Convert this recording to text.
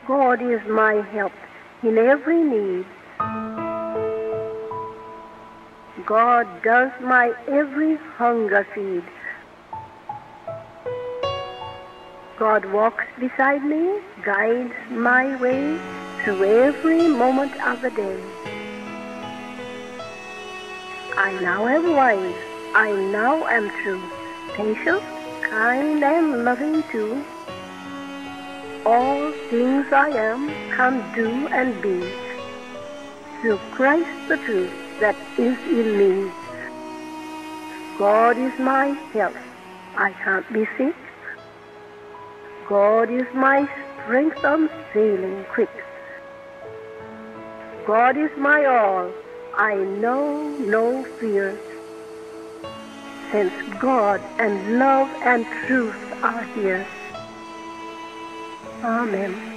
God is my help in every need. God does my every hunger feed. God walks beside me, guides my way through every moment of the day. I now am wise, I now am true, patient, kind, and loving too. All things I am, can do, and be, through Christ the truth that is in me. God is my health, I can't be sick. God is my strength, I'm sailing quick. God is my all, I know no fear, since God and love and truth are here. Amen.